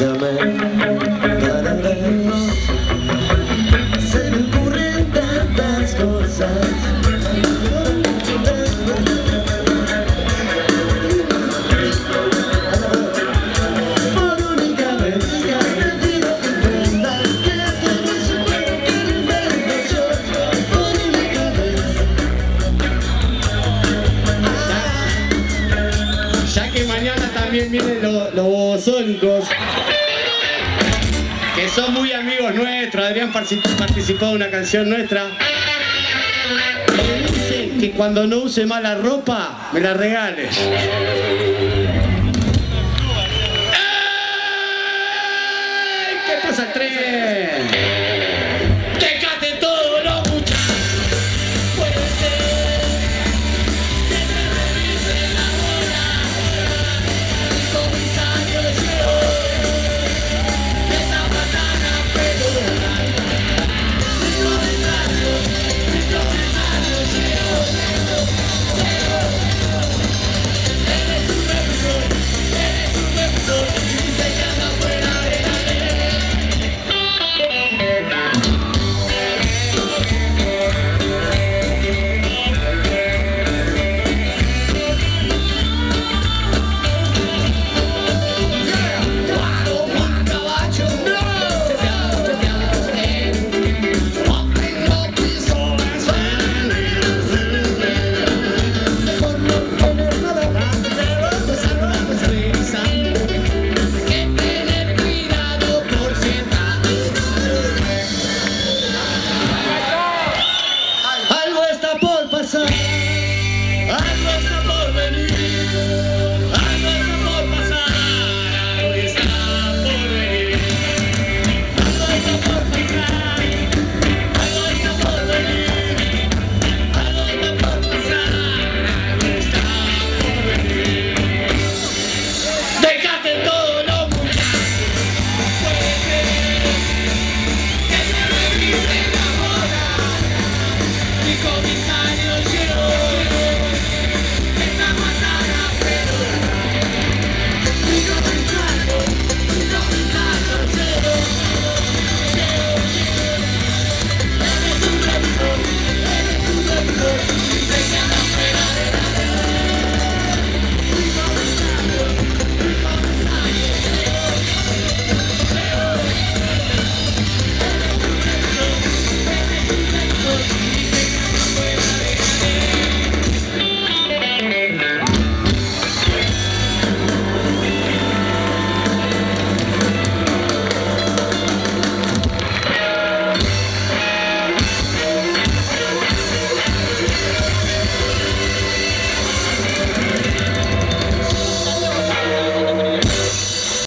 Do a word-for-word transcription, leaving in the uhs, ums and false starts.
llamé para vernos. Se me ocurren tantas cosas. Por única vez te pido que comprendas que este no es un juego que me invento yo. Por única vez. Ya que mañana también vienen los, los bobosónicos, que son muy amigos nuestros. Adrián participó de una canción nuestra. Me dice que cuando no use más la ropa, me la regales.